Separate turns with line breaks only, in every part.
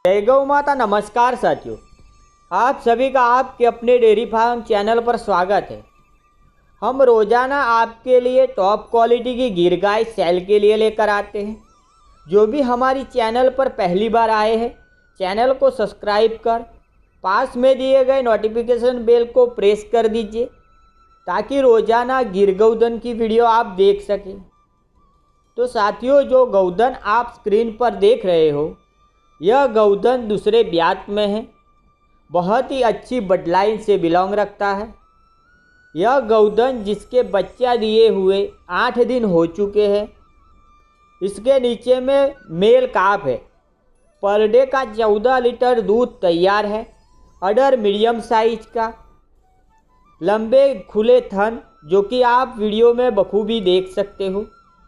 जय गौ माता। नमस्कार साथियों, आप सभी का आपके अपने डेयरी फार्म चैनल पर स्वागत है। हम रोज़ाना आपके लिए टॉप क्वालिटी की गिर गाय सेल के लिए लेकर आते हैं। जो भी हमारी चैनल पर पहली बार आए हैं, चैनल को सब्सक्राइब कर पास में दिए गए नोटिफिकेशन बेल को प्रेस कर दीजिए ताकि रोज़ाना गिर गौधन की वीडियो आप देख सकें। तो साथियों, जो गौधन आप स्क्रीन पर देख रहे हो, यह गौधन दूसरे ब्यात में है। बहुत ही अच्छी बडलाइन से बिलोंग रखता है। यह गौधन जिसके बच्चा दिए हुए 8 दिन हो चुके हैं। इसके नीचे में मेल काफ है। पर डे का 14 लीटर दूध तैयार है। अडर मीडियम साइज का, लंबे खुले थन जो कि आप वीडियो में बखूबी देख सकते हो।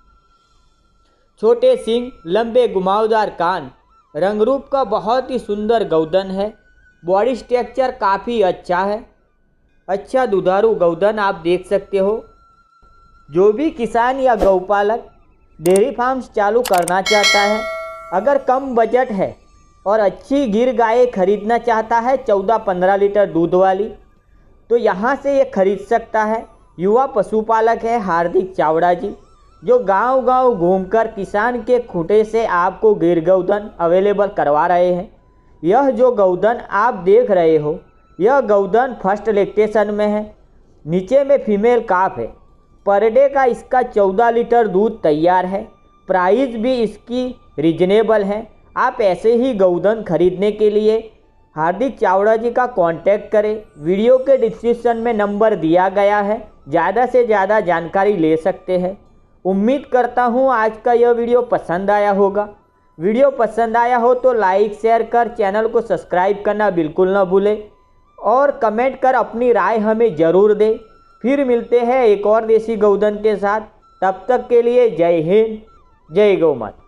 छोटे सींग, लंबे घुमावदार कान, रंग रूप का बहुत ही सुंदर गौधन है। बॉडी स्ट्रक्चर काफ़ी अच्छा है। अच्छा दुधारू गौधन आप देख सकते हो। जो भी किसान या गौपालक डेयरी फार्म्स चालू करना चाहता है, अगर कम बजट है और अच्छी गिर गाय खरीदना चाहता है 14-15 लीटर दूध वाली, तो यहाँ से ये खरीद सकता है। युवा पशुपालक है हार्दिक चावड़ा जी, जो गांव-गांव घूमकर किसान के खूंटे से आपको गिर गौधन अवेलेबल करवा रहे हैं। यह जो गौधन आप देख रहे हो, यह गौधन फर्स्ट लैक्टेशन में है। नीचे में फीमेल काफ है। पर डे का इसका 14 लीटर दूध तैयार है। प्राइस भी इसकी रीजनेबल है। आप ऐसे ही गौधन खरीदने के लिए हार्दिक चावड़ा जी का कांटेक्ट करें। वीडियो के डिस्क्रिप्शन में नंबर दिया गया है, ज़्यादा से ज़्यादा जानकारी ले सकते हैं। उम्मीद करता हूँ आज का यह वीडियो पसंद आया होगा। वीडियो पसंद आया हो तो लाइक शेयर कर चैनल को सब्सक्राइब करना बिल्कुल ना भूलें और कमेंट कर अपनी राय हमें ज़रूर दें। फिर मिलते हैं एक और देसी गौधन के साथ। तब तक के लिए जय हिंद, जय गौ माता।